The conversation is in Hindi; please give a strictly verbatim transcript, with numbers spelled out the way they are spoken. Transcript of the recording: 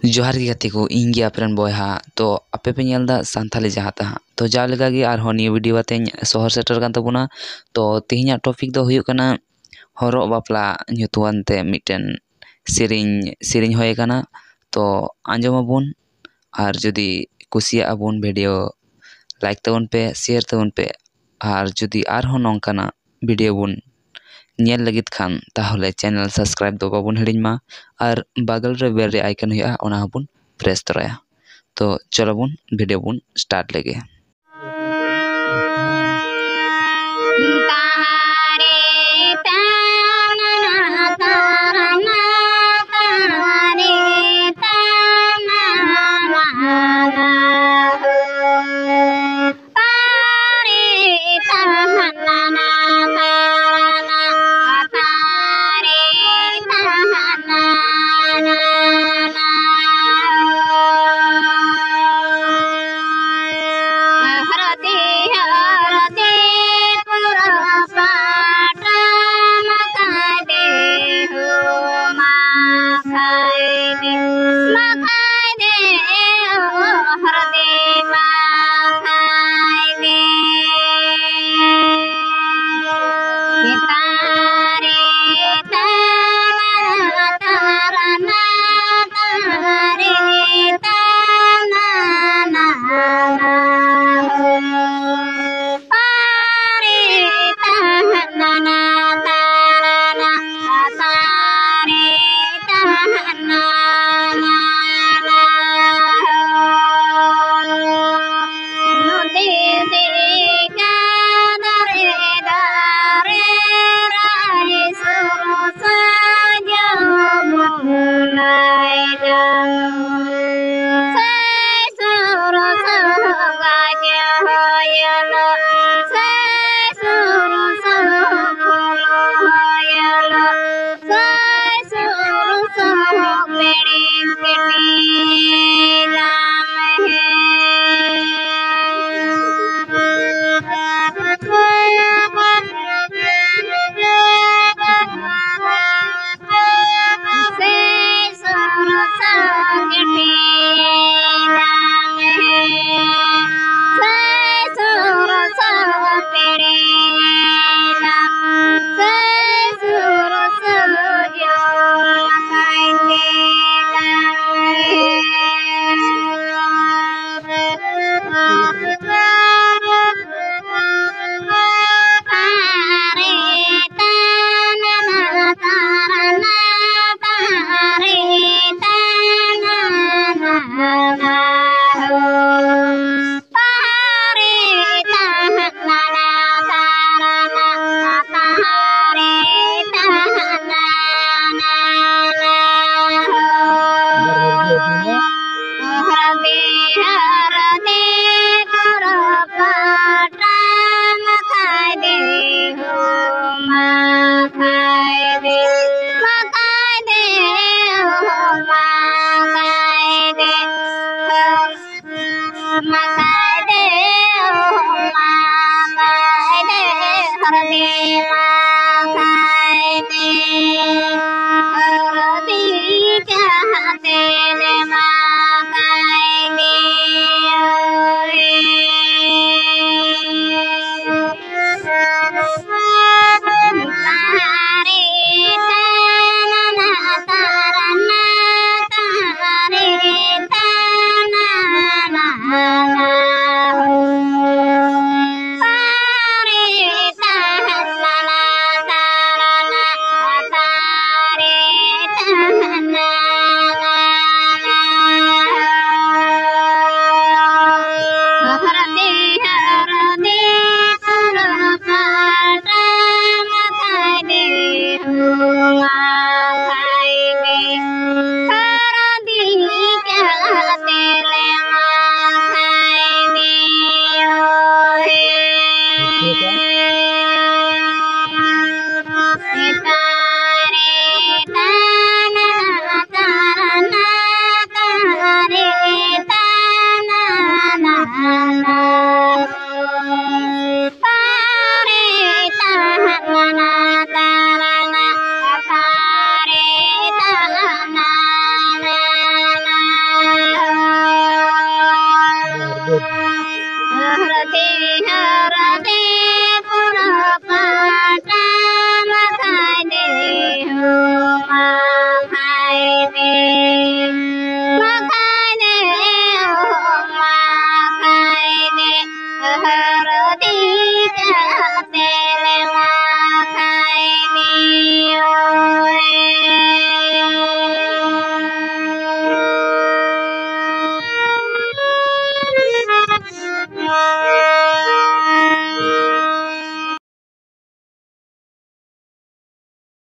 जोहार गे गाते को इन गे आपरेन बॉयहा तो आपे पे नेलदा सानथाली जहाँ तहाँ तो जा लेगा गे आरहों नियो वीडियो आते शहर सेटर कान तबुना तो तिहिना टॉपिक दो हुयुग कना हॉरो बापला ᱧᱩᱛᱩᱢᱟᱱ ते मिटन सेरिंग सेरिंग होय कना तो आंजमाबुन और जुदी कुसिया अबुन वीडियो लाइक तबुन पे शेयर तबुन पे और जुदी आरहों नोंकाना वीडियो बुन नेल लगित खान ताहले चैनल सब्सक्राइब दो बाबुन हिड़िंमा और बगल रे बेल रे आइकन हुआ ओना हबुन प्रेस तराया। तो चलो बुन वीडियो बुन स्टार्ट लेगे।